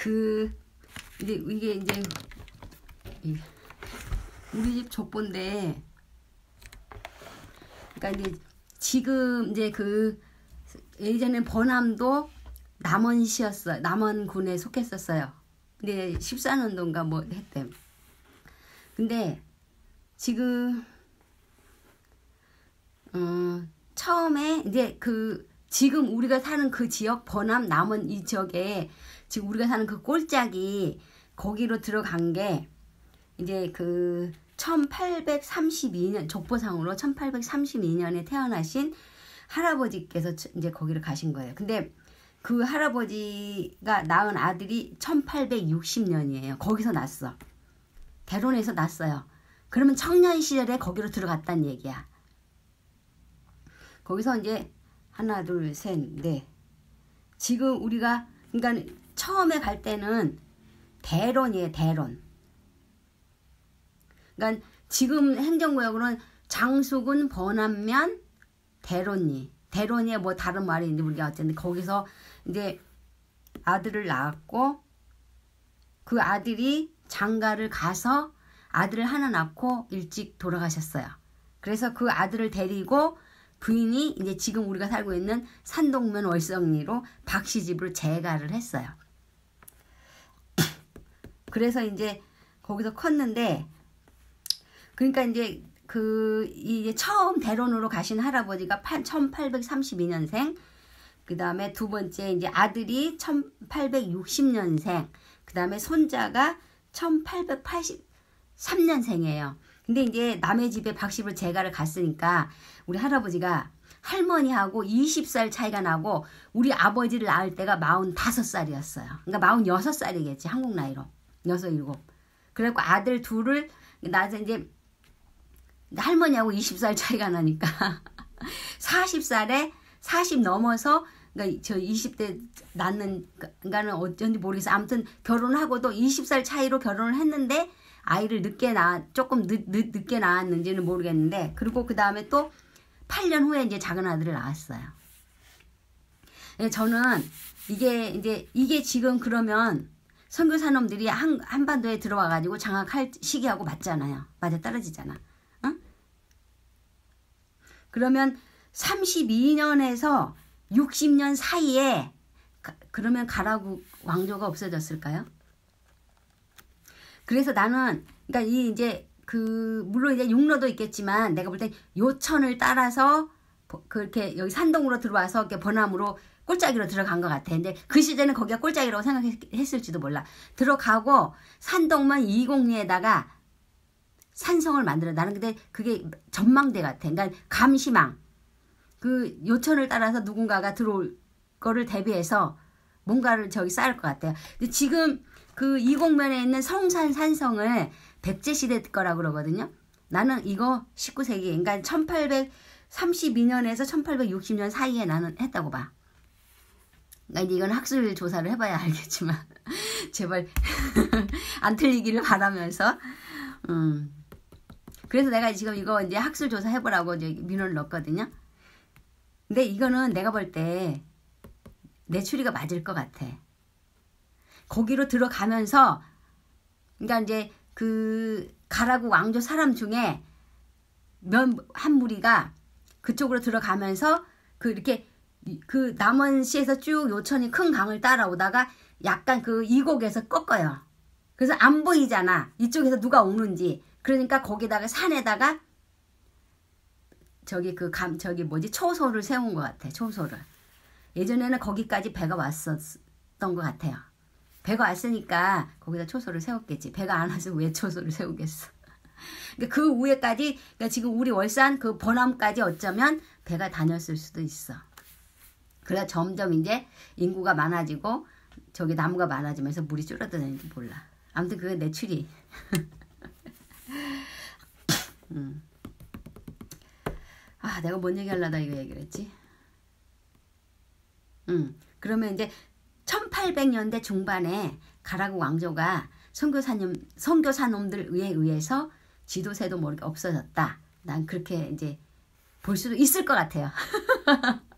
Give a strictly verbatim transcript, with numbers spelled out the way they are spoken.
그 이제 이게 이제 우리 집 족보인데, 그러니까 이제 지금 이제 그 예전에 번암도 남원시였어요. 남원군에 속했었어요. 근데 십사 년도인가 뭐 했대. 근데 지금 어, 처음에 이제 그 지금 우리가 사는 그 지역 번암 남원 이 지역에 지금 우리가 사는 그 꼴짝이 거기로 들어간 게 이제 그 천팔백삼십이 년 족보상으로 천팔백삼십이 년에 태어나신 할아버지께서 이제 거기를 가신 거예요. 근데 그 할아버지가 낳은 아들이 천팔백육십 년이에요. 거기서 났어. 대론에서 났어요. 그러면 청년 시절에 거기로 들어갔다는 얘기야. 거기서 이제 하나 둘 셋 넷. 지금 우리가 그러니까 처음에 갈 때는 대론이에요. 대론. 그러니까 지금 행정구역으로는 장수군, 번암면, 대론리. 대론이에 뭐 다른 말이 있는지 우리가 어쨌든 거기서 이제 아들을 낳았고 그 아들이 장가를 가서 아들을 하나 낳고 일찍 돌아가셨어요. 그래서 그 아들을 데리고 부인이 이제 지금 우리가 살고 있는 산동면 월성리로 박씨 집으로 재가를 했어요. 그래서 이제 거기서 컸는데, 그러니까 이제 그 이제 처음 대론으로 가신 할아버지가 천팔백삼십이 년생, 그 다음에 두 번째 이제 아들이 천팔백육십 년생, 그 다음에 손자가 천팔백팔십삼 년생이에요. 근데 이제 남의 집에 박씨로 재가를 갔으니까 우리 할아버지가 할머니하고 이십 살 차이가 나고 우리 아버지를 낳을 때가 마흔다섯 살이었어요. 그러니까 마흔여섯 살이겠지, 한국 나이로. 여섯, 일곱. 그래갖고 아들 둘을 낳아서 이제 할머니하고 이십 살 차이가 나니까 사십 살에 사십 넘어서 그러니까 저 이십 대 낳는 그러니까는 어쩐지 모르겠어. 아무튼 결혼하고도 이십 살 차이로 결혼을 했는데 아이를 늦게 낳 조금 늦, 늦, 늦게 낳았는지는 모르겠는데, 그리고 그 다음에 또 팔 년 후에 이제 작은 아들을 낳았어요. 저는 이게 이제 이게 지금 그러면 선교사놈들이 한, 한반도에 들어와 가지고 장악할 시기하고 맞잖아요. 맞아 떨어지잖아. 응? 그러면 삼십이 년에서 육십 년 사이에 가, 그러면 가라구 왕조가 없어졌을까요? 그래서 나는 그러니까 이 이제 그 물론 이제 육로도 있겠지만 내가 볼 때 요천을 따라서 그렇게 여기 산동으로 들어와서 이렇게 번암으로 꼴짜기로 들어간 것 같아. 근데 그 시절에는 거기가 꼴짜기라고 생각했을지도 몰라. 들어가고 산동만 이공리에다가 산성을 만들어. 나는 근데 그게 전망대 같아. 그러니까 감시망. 그 요천을 따라서 누군가가 들어올 거를 대비해서 뭔가를 저기 쌓을 것 같아요. 근데 지금 그 이공면에 있는 성산 산성을 백제시대 거라고 그러거든요. 나는 이거 십구 세기, 그러니까 천팔백삼십이 년에서 천팔백육십 년 사이에 나는 했다고 봐. 그러니까 이건 학술 조사를 해봐야 알겠지만 제발 안 틀리기를 바라면서 음. 그래서 내가 지금 이거 이제 학술 조사 해보라고 이제 민원을 넣었거든요. 근데 이거는 내가 볼 때 내 추리가 맞을 것 같아. 거기로 들어가면서 그러니까 이제 그 가라구 왕조 사람 중에 몇 한 무리가 그쪽으로 들어가면서 그 이렇게 그 남원시에서 쭉 요천이 큰 강을 따라오다가 약간 그 이곡에서 꺾어요. 그래서 안 보이잖아. 이쪽에서 누가 오는지. 그러니까 거기다가 산에다가 저기 그 감 저기 뭐지 초소를 세운 것 같아. 초소를. 예전에는 거기까지 배가 왔었던 것 같아요. 배가 왔으니까 거기다 초소를 세웠겠지. 배가 안 와서 왜 초소를 세우겠어. 그러니까 그 위에까지 그러니까 지금 우리 월산 그 번암까지 어쩌면 배가 다녔을 수도 있어. 그래야 점점 이제 인구가 많아지고 저기 나무가 많아지면서 물이 줄어드는지 몰라. 아무튼 그게 내 추리. 음. 아, 내가 뭔 얘기하려다 이거 얘기를 했지? 음. 그러면 이제 천팔백 년대 중반에 가라구 왕조가 선교사님, 선교사놈들 에 의해서 지도세도 모르게 없어졌다. 난 그렇게 이제 볼 수도 있을 것 같아요.